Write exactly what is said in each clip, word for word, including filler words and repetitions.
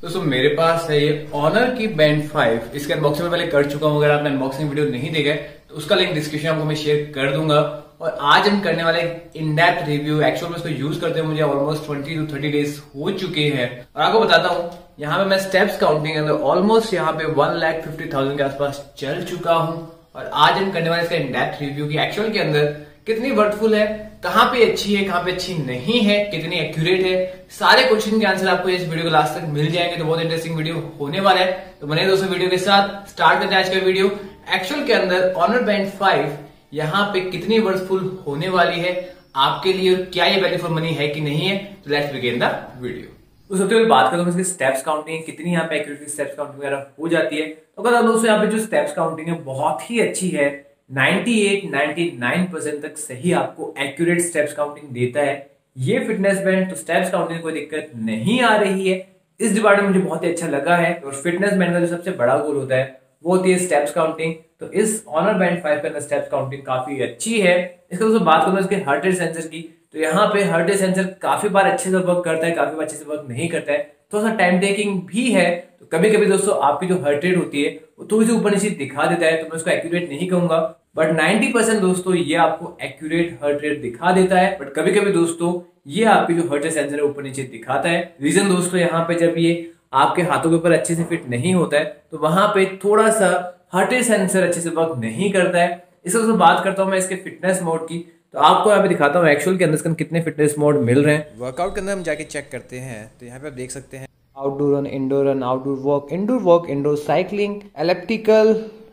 दोस्तों मेरे पास है ये ऑनर की बैंड फाइव। इसके अनबॉक्सिंग में पहले कर चुका हूँ। अगर आपने अनबॉक्सिंग वीडियो नहीं देखा तो उसका लिंक डिस्क्रिप्शन आपको मैं शेयर कर दूंगा। और आज हम करने वाले इन डेप्थ रिव्यू। एक्चुअल में इसको यूज करते हुए मुझे almost twenty two thirty days हो चुके हैं। और आपको बताता हूँ यहाँ पे मैं स्टेप्स काउंटिंग अंदर ऑलमोस्ट यहाँ पे वन लाख फिफ्टी थाउजेंड के आसपास चल चुका हूँ। और आज हम करने वाले इसका इन डेप्थ रिव्यू की एक्चुअल के अंदर कितनी वर्थफुल है, कहाँ पे अच्छी है, कहाँ पे अच्छी नहीं है, कितनी एक्यूरेट है, सारे क्वेश्चन के आंसर आपको इस वीडियो के लास्ट तक मिल जाएंगे। तो बहुत इंटरेस्टिंग वीडियो होने वाला है। तो बने दोस्तों वीडियो के साथ स्टार्ट करते हैं आज का वीडियो। एक्चुअल के अंदर ऑनर बैंड फाइव यहाँ पे कितनी वर्थफुल होने वाली है आपके लिए, क्या ये वैल्यू फॉर मनी है कि नहीं है। तो लेट्स बिगिन द वीडियो। तो सबसे पहले बात करता हूँ इसकी स्टेप्स काउंटिंग, कितनी यहाँ पे एक्यूरेट स्टेप्स काउंटिंग वगैरह हो जाती है। तो अगर दोस्तों यहाँ पे जो स्टेप्स काउंटिंग है बहुत ही अच्छी है, अट्ठानवे निन्यानवे परसेंट तक सही आपको एक्यूरेट स्टेप्स काउंटिंग देता है ये फिटनेस बैंड। तो स्टेप्स काउंटिंग कोई दिक्कत नहीं आ रही है। इस डिपार्टमेंट मुझे बहुत ही अच्छा लगा है। और फिटनेस बैंड का जो सबसे बड़ा गोल होता है वो होती है स्टेप्स काउंटिंग। तो इस ऑनर बैंड फाइव के अंदर स्टेप्स काउंटिंग काफी अच्छी है। इसका दोस्तों बात करूँ इसके हार्ट रेट सेंसर की, तो यहाँ पे हार्ट रेट सेंसर काफी बार अच्छे से वर्क करता है, काफी बार अच्छे से वर्क नहीं करता है। थोड़ा सा टाइम टेकिंग भी है। तो कभी कभी दोस्तों आपकी जो हार्ट रेट होती है वो थोड़ी सी ऊपर नीचे दिखा देता है। तो मैं उसको एक्यूरेट नहीं कहूंगा, बट नब्बे परसेंट दोस्तों ये आपको एक्यूरेट हार्ट रेट दिखा देता है। बट कभी कभी दोस्तों ये आपकी जो हार्ट रेट सेंसर है ऊपर नीचे दिखाता है। रीजन दोस्तों यहाँ पे जब ये आपके हाथों के ऊपर अच्छे से फिट नहीं होता है तो वहां पे थोड़ा सा हार्ट रेट सेंसर अच्छे से वर्क नहीं करता है। इससे दोस्तों बात करता हूँ मैं इसके फिटनेस मोड की। तो आपको यहाँ पे दिखाता हूँ एक्चुअल के अंदर कितने फिटनेस मोड मिल रहे हैं। वर्कआउट के अंदर हम जाके चेक करते हैं। तो यहाँ पे आप देख सकते हैं outdoor run, indoor run, outdoor walk, indoor walk, indoor cycling, elliptical,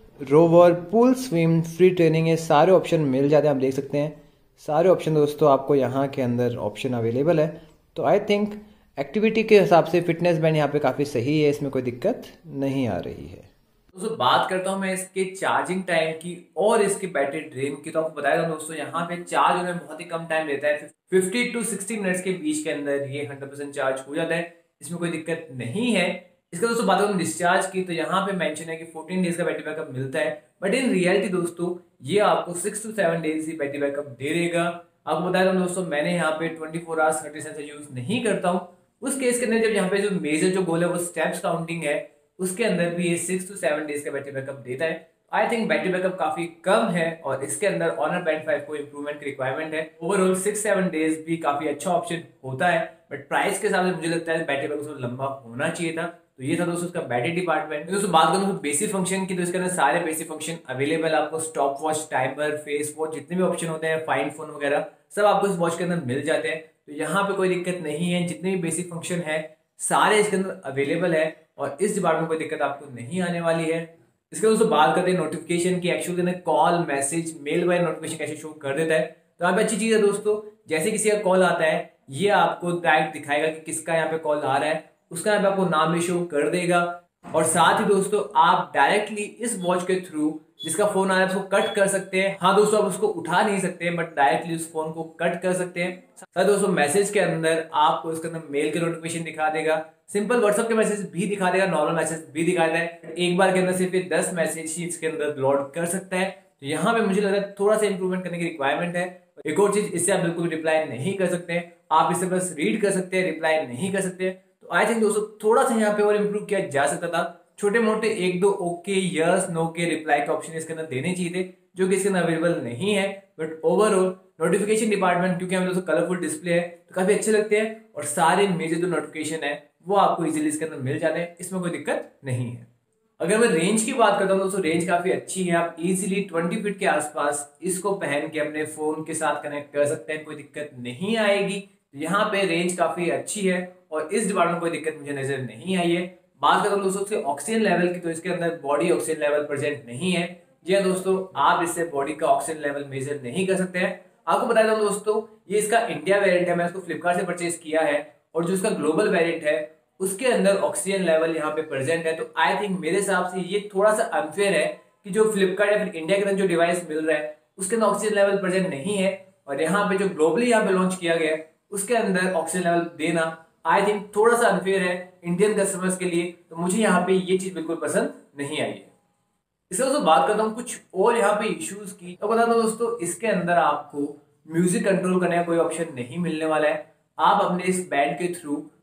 rower, pool swim, free training, ये सारे ऑप्शन मिल जाते हैं। आप देख सकते हैं सारे ऑप्शन दोस्तों आपको यहाँ के अंदर ऑप्शन अवेलेबल है। तो आई थिंक एक्टिविटी के हिसाब से फिटनेस बैंड यहाँ पे काफ़ी सही है, इसमें कोई दिक्कत नहीं आ रही है। दोस्तों बात करता हूँ मैं इसके चार्जिंग टाइम की और इसकी बैटरी ड्रेन की। तो आपको बताया था दोस्तों यहाँ पे चार्ज होने में बहुत ही कम टाइम लेता है। फिफ्टी टू सिक्सटी मिनट्स के बीच के अंदर ये हंड्रेड परसेंट चार्ज हो जाता है, इसमें कोई दिक्कत नहीं है। इसका दोस्तों बात करूं डिस्चार्ज की, तो यहाँ पे मेंशन है कि फोर्टीन डेज का बैटरी बैकअप मिलता है। बट इन रियलिटी दोस्तों ये आपको सिक्स टू सेवन डेज ही बैटरी बैकअप दे देगा। आपको बता रहा हूँ दोस्तों मैंने यहाँ पे twenty four hours heart rate sensor use नहीं करता हूँ। उस केस के अंदर जब यहाँ पे जो मेजर जो गोल है वो स्टेप्स काउंटिंग है, उसके अंदर भी ये सिक्स टू सेवन डेज का बैटरी बैकअप देता है। आई थिंक बैटरी बैकअप काफी कम है और इसके अंदर ऑनर बैंड फाइव को इंप्रूवमेंट की रिक्वायरमेंट है। ओवरऑल सिक्स सेवन डेज भी काफी अच्छा ऑप्शन होता है, बट प्राइस के हिसाब से मुझे लगता है बैटरी बैकअप लंबा होना चाहिए था। तो ये था दोस्तों उसका बैटरी डिपार्टमेंट। दोस्तों बात करूँ बेसिक फंक्शन की, तो इसके अंदर सारे बेसिक फंक्शन अवेलेबल आपको, stop watch, timer, face watch, जितने भी ऑप्शन होते हैं, फाइंड फोन वगैरह सब आपको इस वॉच के अंदर मिल जाते हैं। तो यहाँ पे कोई दिक्कत नहीं है, जितने भी बेसिक फंक्शन है सारे इसके अंदर अवेलेबल है और इस डिपार्टमेंट में कोई दिक्कत आपको नहीं आने वाली है। इसके दोस्तों बात करते हैं नोटिफिकेशन की। एक्चुअल के अंदर call, message, mail by notification कैसे शो कर देता है। तो यहाँ पे अच्छी चीज है दोस्तों, जैसे किसी का कॉल आता है ये आपको डायरेक्ट दिखाएगा कि किसका यहाँ पे कॉल आ रहा है, उसका यहाँ पे आपको नाम भी शो कर देगा। और साथ ही दोस्तों आप डायरेक्टली इस वॉच के थ्रू जिसका फोन आ रहा है उसको कट कर सकते हैं। हाँ दोस्तों आप उसको उठा नहीं सकते, बट डायरेक्टली उस फोन को कट कर सकते हैं। साथ दोस्तों मैसेज के अंदर आपको इसके अंदर मेल के नोटिफिकेशन दिखा देगा, सिंपल व्हाट्सएप के मैसेज भी दिखा देगा, नॉर्मल मैसेज भी दिखा देता है। एक बार के अंदर सिर्फ दस मैसेज ही इसके अंदर लोड कर सकता है। तो यहाँ पे मुझे लग रहा है थोड़ा सा इंप्रूवमेंट करने की रिक्वायरमेंट है। एक और चीज, इससे आप बिल्कुल रिप्लाई नहीं कर सकते, आप इसे बस रीड कर सकते हैं, रिप्लाई नहीं कर सकते। तो आई थिंक दोस्तों थोड़ा सा यहाँ पे और इम्प्रूव किया जा सकता था। छोटे मोटे एक दो ओके, यस, नो के रिप्लाई के ऑप्शन इसके अंदर देने चाहिए थे, जो कि इसके अंदर अवेलेबल नहीं है। बट ओवरऑल नोटिफिकेशन डिपार्टमेंट क्योंकि हमें दोस्तों कलरफुल डिस्प्ले है तो काफी अच्छे लगते हैं और सारे मेजर जो नोटिफिकेशन है वो आपको इजीली इसके अंदर मिल जाते हैं, इसमें कोई दिक्कत नहीं है। अगर मैं रेंज की बात करता हूँ दोस्तों रेंज काफी अच्छी है। आप इजीली ट्वेंटी फीट के आसपास इसको पहन के अपने फोन के साथ कनेक्ट कर सकते हैं, कोई दिक्कत नहीं आएगी। यहाँ पे रेंज काफी अच्छी है और इस डिपार्टमेंट में कोई दिक्कत मुझे नजर नहीं आई है। बात करता हूँ दोस्तों इसके ऑक्सीजन लेवल की, तो इसके अंदर बॉडी ऑक्सीजन लेवल प्रेजेंट नहीं है। जी हाँ दोस्तों, आप इससे बॉडी का ऑक्सीजन लेवल मेजर नहीं कर सकते हैं। आपको बताया था दोस्तों ये इसका इंडिया वेरिएंट है, मैं इसको फ्लिपकार्ट से परचेज किया है और जो इसका ग्लोबल वेरिएंट है उसके अंदर ऑक्सीजन लेवल यहाँ पे प्रेजेंट है। तो आई थिंक मेरे हिसाब से ये थोड़ा सा अनफेयर है कि जो फ्लिपकार्ट या फिर इंडिया के अंदर जो डिवाइस मिल रहा है उसके अंदर ऑक्सीजन लेवल प्रेजेंट नहीं है और यहाँ पे जो ग्लोबली यहाँ पे लॉन्च किया गया है उसके अंदर ऑक्सीजन लेवल देना आई थिंक थोड़ा सा अनफेयर है इंडियन कस्टमर्स के लिए। तो मुझे यहाँ पे ये चीज बिल्कुल पसंद नहीं आई है। इसके दोस्तों बात करता हूँ कुछ और यहाँ पे इश्यूज की। तो बता दो दोस्तों इसके अंदर आपको म्यूजिक कंट्रोल करने का कोई ऑप्शन नहीं मिलने वाला है। आप अपने इस बैंड के थ्रू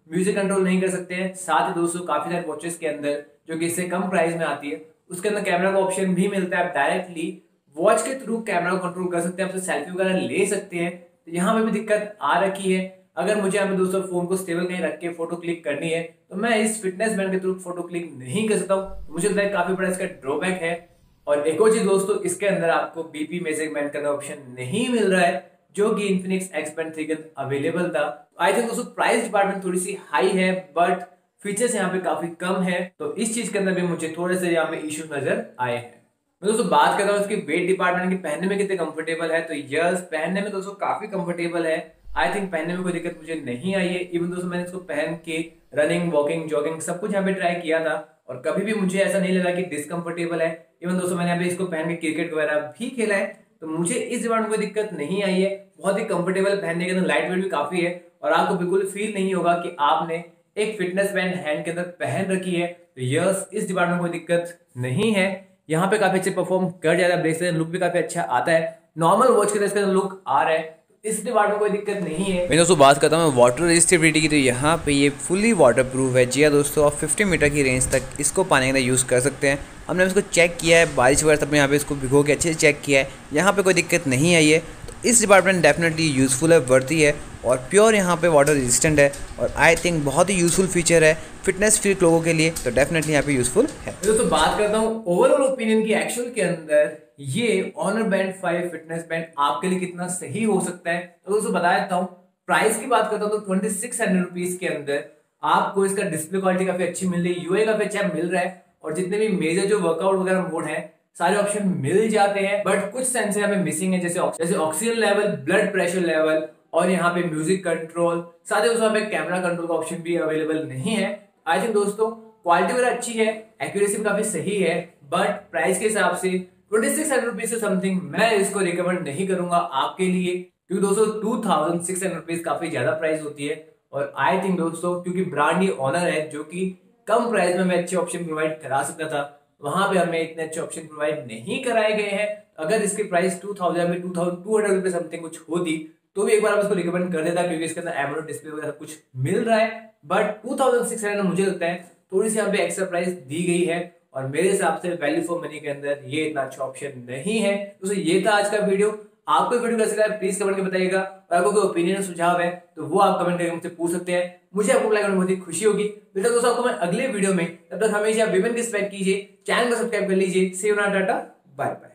म्यूजिक कंट्रोल नहीं कर सकते हैं। साथ ही दोस्तों काफी सारे वॉचेस के अंदर जो कि इससे कम प्राइस में आती है उसके अंदर कैमरा का ऑप्शन भी मिलता है। आप डायरेक्टली वॉच के थ्रू कैमरा को कंट्रोल कर सकते हैं, आपसे सेल्फी वगैरह ले सकते हैं। तो यहाँ पे भी दिक्कत आ रखी है। अगर मुझे यहाँ पे दोस्तों फोन को स्टेबल कहीं रख के फोटो क्लिक करनी है तो मैं इस फिटनेस बैंड के थ्रू फोटो क्लिक नहीं कर सकता हूँ। मुझे लगता है काफी बड़ा इसका ड्रॉबैक है। और एक और चीज दोस्तों, इसके अंदर आपको बीपी मेजरमेंट करने का ऑप्शन नहीं मिल रहा है जो कि इन्फिनिक्स एक्स बैंड थ्री के अंदर अवेलेबल था। आई थिंक दोस्तों प्राइस डिपार्टमेंट थोड़ी सी हाई है बट फीचर्स यहाँ पे काफी कम है, तो इस चीज के अंदर भी मुझे थोड़े से यहाँ पे इश्यू नजर आए हैं। मैं दोस्तों बात करता हूँ इसकी वेट डिपार्टमेंट की, पहनने में कितने कंफर्टेबल है। तो यस, पहनने में दोस्तों काफी कंफर्टेबल है। आई थिंक पहनने में कोई दिक्कत मुझे नहीं आई है। इवन दोस्तों मैंने इसको पहन के रनिंग, वॉकिंग, जॉगिंग सब कुछ यहाँ पे ट्राई किया था और कभी भी मुझे ऐसा नहीं लगा कि डिसकंफर्टेबल है। इवन दोस्तों मैंने यहाँ पे इसको पहन के क्रिकेट वगैरह भी खेला है तो मुझे इस डिपार्टमेंट में कोई दिक्कत नहीं आई है। बहुत ही कंफर्टेबल, पहनने के अंदर लाइट वेट भी काफी है और आपको बिल्कुल फील नहीं होगा कि आपने एक फिटनेस बैंड हैंड के अंदर पहन रखी है। तो यस, इस डिपार्टमेंट में कोई दिक्कत नहीं है। यहाँ पे काफी अच्छे परफॉर्म कर जाता है, ब्रेसलेट लुक भी काफी अच्छा आता है। नॉर्मल वॉच के इसका लुक आ रहा है, इस डिपार्टमेंट में कोई दिक्कत नहीं है। मैं दोस्तों बात करता हूँ वाटर रेजिस्टिविटी की, तो यहाँ पे ये फुली वाटर प्रूफ है। जी हाँ दोस्तों, आप फिफ्टी मीटर की रेंज तक इसको पानी के अंदर यूज़ कर सकते हैं। हमने इसको चेक किया है, बारिश वगैरह तब यहाँ पे इसको भिगो के अच्छे से चेक किया है, यहाँ पे कोई दिक्कत नहीं आई है। तो इस डिपार्टमेंट डेफिनेटली यूज़फुल है, वर्ती है और प्योर यहाँ पे वाटर रेजिस्टेंट है और आई थिंक बहुत ही यूज़फुल फीचर है फिटनेस फ्रीक लोगों के लिए। तो डेफिनेटली यहाँ पे यूज़फुल है। दोस्तों बात करता हूँ ओवरऑल ओपिनियन की, एक्चुअल के अंदर ये Honor band five fitness band आपके लिए कितना सही हो सकता है। तो दोस्तों बता देता हूँ, प्राइस की बात करता हूँ तो ट्वेंटी सिक्स हंड्रेड रुपीज के अंदर आपको इसका डिस्प्ले क्वालिटी काफी अच्छी मिल रही है, यूआई काफी अच्छा मिल रहा है और जितने भी मेजर जो वर्कआउट वगैरह मोड है सारे ऑप्शन मिल जाते हैं। बट कुछ सेंसर यहाँ पे मिसिंग है, जैसे जैसे oxygen level, blood pressure level और यहाँ पे म्यूजिक कंट्रोल, साथ ही उसमें कैमरा कंट्रोल का ऑप्शन भी अवेलेबल नहीं है। आई थिंक दोस्तों क्वालिटी वगैरह अच्छी है, एक्यूरेसी भी काफी सही है, बट प्राइस के हिसाब से ट्वेंटी सिक्स हंड्रेड रुपीज से समथिंग मैं इसको रिकमेंड नहीं करूंगा आपके लिए, क्योंकि दोस्तों two thousand six hundred rupees काफी ज्यादा प्राइस होती है। और आई थिंक दोस्तों क्योंकि ब्रांड ही ऑनर है जो कि कम प्राइस में मैं अच्छे ऑप्शन प्रोवाइड करा सकता था, वहां पे हमें इतने अच्छे ऑप्शन प्रोवाइड नहीं कराए गए हैं। अगर इसकी प्राइस टू थाउजेंड में two thousand two hundred rupees something कुछ होती तो भी एक बार मैं इसको रिकमेंड कर देता, क्योंकि इसके अंदर एमोलेड डिस्प्ले वगैरह कुछ मिल रहा है। But two thousand six hundred मुझे लगता है थोड़ी सी यहाँ पे एक्स्ट्रा प्राइस दी गई है और मेरे हिसाब से वैल्यू फॉर मनी के अंदर ये इतना अच्छा ऑप्शन नहीं है। तो ये था आज का वीडियो। आपको वीडियो कैसा लगा प्लीज कमेंट करके बताइएगा और आपको कोई ओपिनियन सुझाव है तो वो आप कमेंट करके मुझसे पूछ सकते हैं। मुझे आपको लाइक करने में बहुत ही खुशी होगी। मिलता दोस्तों आपको मैं अगले वीडियो में, तब तक हमेशा विमेन की रिस्पेक्ट कीजिए, चैनल को सब्सक्राइब कर लीजिए। See you, tata, bye bye.